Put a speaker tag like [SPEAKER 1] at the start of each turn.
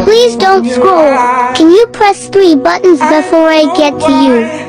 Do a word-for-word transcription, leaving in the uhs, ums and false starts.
[SPEAKER 1] Please don't scroll. Can you press three buttons before I get to you?